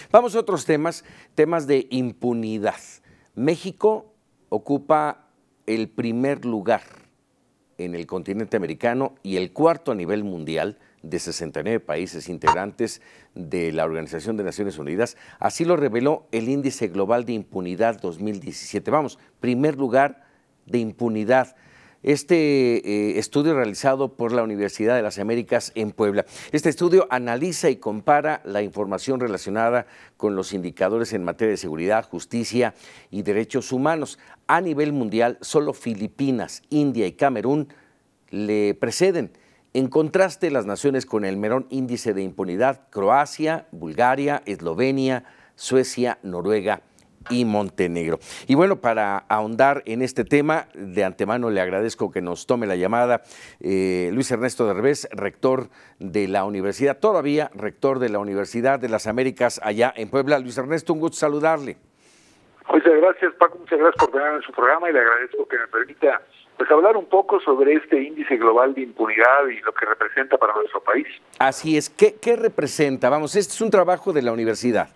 Vamos a otros temas de impunidad. México ocupa el primer lugar en el continente americano y el cuarto a nivel mundial de 69 países integrantes de la Organización de Naciones Unidas. Así lo reveló el Índice Global de Impunidad 2017. Vamos, primer lugar de impunidad. Estudio realizado por la Universidad de las Américas en Puebla. Este estudio analiza y compara la información relacionada con los indicadores en materia de seguridad, justicia y derechos humanos. A nivel mundial, solo Filipinas, India y Camerún le preceden. En contraste, las naciones con el menor índice de impunidad: Croacia, Bulgaria, Eslovenia, Suecia, Noruega y Montenegro. Y bueno, para ahondar en este tema, de antemano le agradezco que nos tome la llamada Luis Ernesto Derbez, rector de la universidad, todavía rector de la Universidad de las Américas allá en Puebla. Luis Ernesto, un gusto saludarle. Muchas gracias, Paco, muchas gracias por tenerme en su programa y le agradezco que me permita hablar un poco sobre este índice global de impunidad y lo que representa para nuestro país. Así es, ¿qué representa? Vamos, este es un trabajo de la universidad.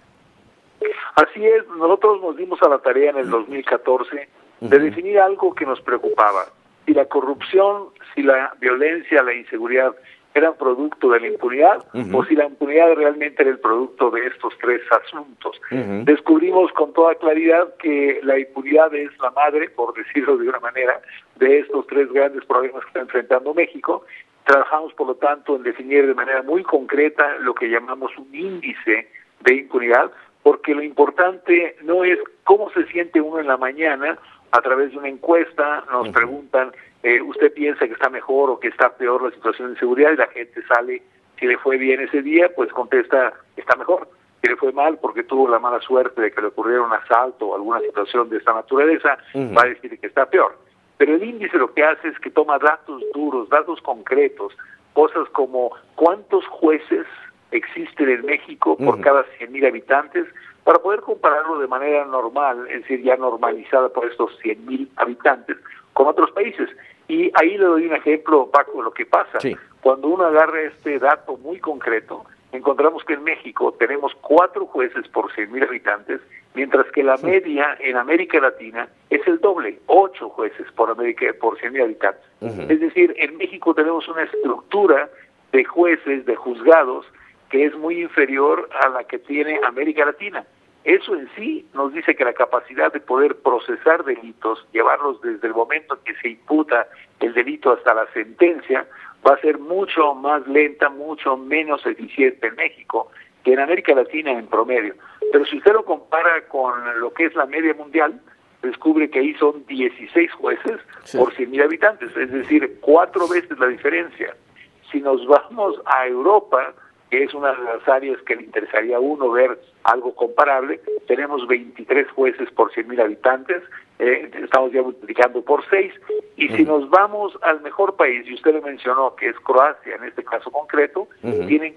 Así es, nosotros nos dimos a la tarea en el 2014 de definir algo que nos preocupaba. Si la corrupción, si la violencia, la inseguridad eran producto de la impunidad o si la impunidad realmente era el producto de estos tres asuntos. Descubrimos con toda claridad que la impunidad es la madre, por decirlo de una manera, de estos tres grandes problemas que está enfrentando México. Trabajamos, por lo tanto, en definir de manera muy concreta lo que llamamos un índice de impunidad, porque lo importante no es cómo se siente uno en la mañana. A través de una encuesta nos preguntan, ¿usted piensa que está mejor o que está peor la situación de seguridad? Y la gente sale, si le fue bien ese día, pues contesta, está mejor. Si le fue mal porque tuvo la mala suerte de que le ocurriera un asalto o alguna situación de esta naturaleza, va a decir que está peor. Pero el índice lo que hace es que toma datos duros, datos concretos, cosas como cuántos jueces existen en México por cada 100,000 habitantes, para poder compararlo de manera normal, es decir, ya normalizada por estos 100,000 habitantes, con otros países. Y ahí le doy un ejemplo, Paco, de lo que pasa. Sí. Cuando uno agarra este dato muy concreto, encontramos que en México tenemos 4 jueces por 100,000 habitantes, mientras que la media en América Latina es el doble, 8 jueces por 100,000 habitantes. Es decir, en México tenemos una estructura de jueces, de juzgados, que es muy inferior a la que tiene América Latina. Eso en sí nos dice que la capacidad de poder procesar delitos, llevarlos desde el momento en que se imputa el delito hasta la sentencia, va a ser mucho más lenta, mucho menos eficiente en México que en América Latina en promedio. Pero si usted lo compara con lo que es la media mundial, descubre que ahí son 16 jueces por 100,000 habitantes, es decir, 4 veces la diferencia. Si nos vamos a Europa, que es una de las áreas que le interesaría a uno ver algo comparable, tenemos 23 jueces por 100,000 habitantes, estamos ya multiplicando por 6, y si nos vamos al mejor país, y usted lo mencionó, que es Croacia, en este caso concreto, tienen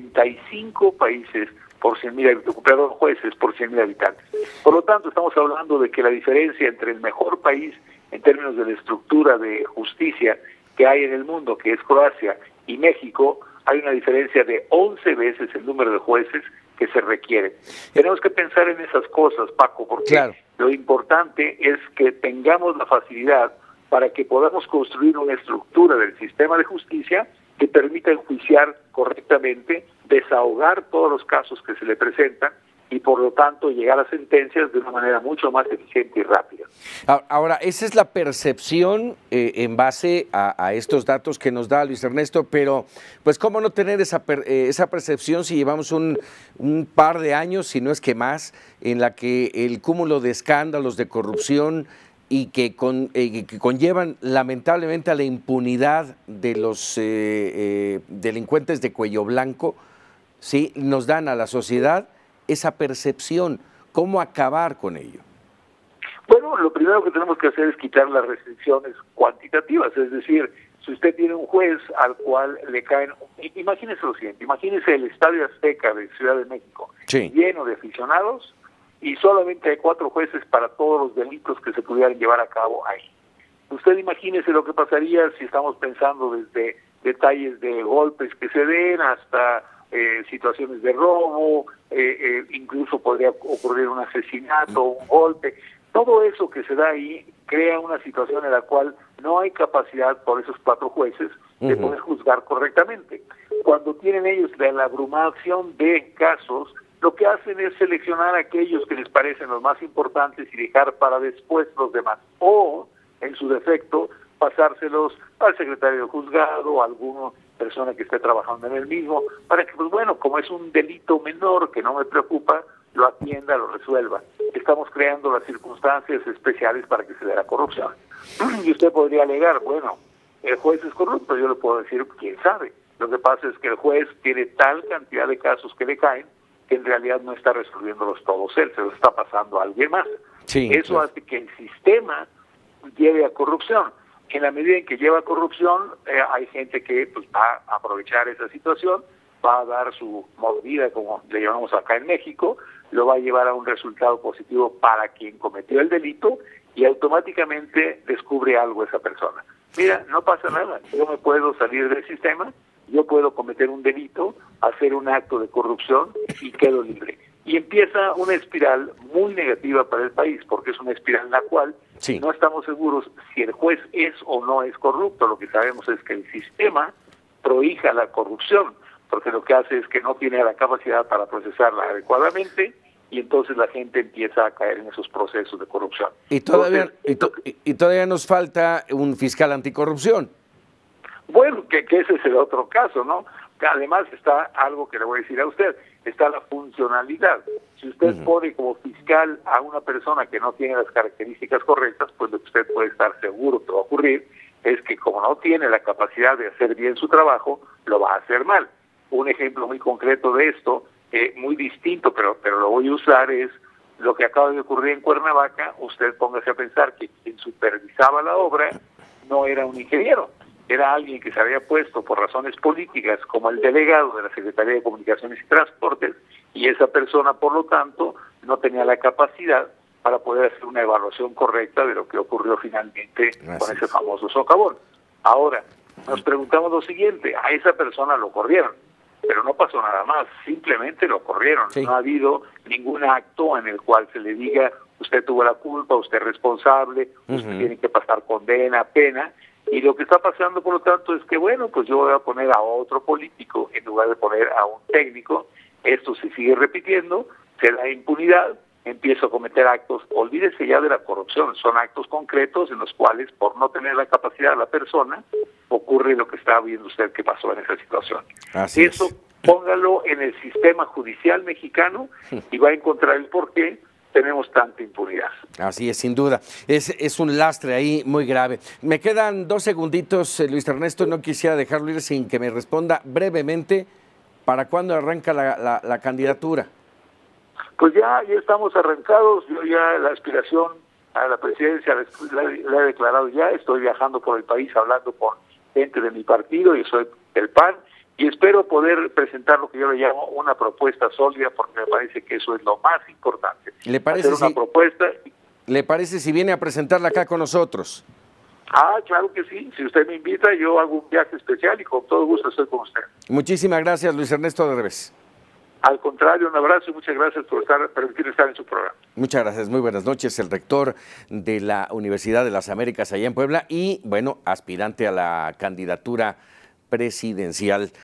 45 países por 100,000 jueces por 100,000 habitantes. Por lo tanto, estamos hablando de que la diferencia entre el mejor país en términos de la estructura de justicia que hay en el mundo, que es Croacia, y México, hay una diferencia de 11 veces el número de jueces que se requiere. Tenemos que pensar en esas cosas, Paco, porque lo importante es que tengamos la facilidad para que podamos construir una estructura del sistema de justicia que permita enjuiciar correctamente, desahogar todos los casos que se le presentan y por lo tanto llegar a sentencias de una manera mucho más eficiente y rápida. Ahora, esa es la percepción en base a estos datos que nos da Luis Ernesto, pero pues cómo no tener esa percepción si llevamos un par de años, si no es que más, en la que el cúmulo de escándalos de corrupción y que conllevan lamentablemente a la impunidad de los delincuentes de cuello blanco, ¿sí?, nos dan a la sociedad esa percepción. ¿Cómo acabar con ello? Bueno, lo primero que tenemos que hacer es quitar las restricciones cuantitativas, es decir, si usted tiene un juez al cual le caen, imagínese lo siguiente, imagínese el Estadio Azteca de Ciudad de México, lleno de aficionados, y solamente hay 4 jueces para todos los delitos que se pudieran llevar a cabo ahí. Usted imagínese lo que pasaría si estamos pensando desde detalles de golpes que se den hasta situaciones de robo, incluso podría ocurrir un asesinato, un golpe. Todo eso que se da ahí crea una situación en la cual no hay capacidad por esos 4 jueces de poder juzgar correctamente. Cuando tienen ellos la abrumación de casos, lo que hacen es seleccionar aquellos que les parecen los más importantes y dejar para después los demás. O, en su defecto, pasárselos al secretario de juzgado o a alguna persona que esté trabajando en el mismo, para que, pues bueno, como es un delito menor que no me preocupa, lo atienda, lo resuelva. Estamos creando las circunstancias especiales para que se dé la corrupción. Y usted podría alegar, bueno, el juez es corrupto. Yo le puedo decir, quién sabe. Lo que pasa es que el juez tiene tal cantidad de casos que le caen que en realidad no está resolviéndolos todos él, se los está pasando a alguien más. Sí, eso hace que el sistema lleve a corrupción. En la medida en que lleva a corrupción, hay gente que pues, va a aprovechar esa situación, va a dar su mordida, como le llamamos acá en México, lo va a llevar a un resultado positivo para quien cometió el delito y automáticamente descubre algo esa persona. Mira, no pasa nada, yo me puedo salir del sistema, yo puedo cometer un delito, hacer un acto de corrupción y quedo libre. Y empieza una espiral muy negativa para el país, porque es una espiral en la cual no estamos seguros si el juez es o no es corrupto. Lo que sabemos es que el sistema prohíja la corrupción, porque lo que hace es que no tiene la capacidad para procesarla adecuadamente y entonces la gente empieza a caer en esos procesos de corrupción. Y todavía nos falta un fiscal anticorrupción. Bueno, que ese es el otro caso, ¿no? Además está algo que le voy a decir a usted, está la funcionalidad. Si usted pone como fiscal a una persona que no tiene las características correctas, pues lo que usted puede estar seguro que va a ocurrir es que como no tiene la capacidad de hacer bien su trabajo, lo va a hacer mal. Un ejemplo muy concreto de esto, muy distinto, pero lo voy a usar, es lo que acaba de ocurrir en Cuernavaca. Usted póngase a pensar que quien supervisaba la obra no era un ingeniero, era alguien que se había puesto por razones políticas como el delegado de la Secretaría de Comunicaciones y Transportes, y esa persona, por lo tanto, no tenía la capacidad para poder hacer una evaluación correcta de lo que ocurrió finalmente con ese famoso socavón. Ahora, nos preguntamos lo siguiente, a esa persona lo corrieron, pero no pasó nada más, simplemente lo corrieron. No ha habido ningún acto en el cual se le diga, usted tuvo la culpa, usted es responsable, usted tiene que pasar condena, pena. Y lo que está pasando, por lo tanto, es que, bueno, pues yo voy a poner a otro político en lugar de poner a un técnico. Esto se sigue repitiendo, se da impunidad, empiezo a cometer actos. Olvídese ya de la corrupción, son actos concretos en los cuales, por no tener la capacidad de la persona, ocurre lo que está viendo usted que pasó en esa situación. Eso póngalo en el sistema judicial mexicano y va a encontrar el porqué tenemos tanta impunidad. Así es, sin duda. Es un lastre ahí muy grave. Me quedan 2 segunditos, Luis Ernesto, no quisiera dejarlo ir sin que me responda brevemente, ¿para cuándo arranca la candidatura? Pues ya estamos arrancados, yo ya la aspiración a la presidencia la he declarado ya, estoy viajando por el país hablando con gente de mi partido, yo soy del PAN, y espero poder presentar lo que yo le llamo una propuesta sólida, porque me parece que eso es lo más importante. ¿Le parece hacer una propuesta? ¿Le parece si viene a presentarla acá con nosotros? Claro que sí. Si usted me invita, yo hago un viaje especial y con todo gusto estoy con usted. Muchísimas gracias, Luis Ernesto Derbez. Al contrario, un abrazo y muchas gracias por permitirme estar en su programa. Muchas gracias, muy buenas noches. El rector de la Universidad de las Américas allá en Puebla y, bueno, aspirante a la candidatura presidencial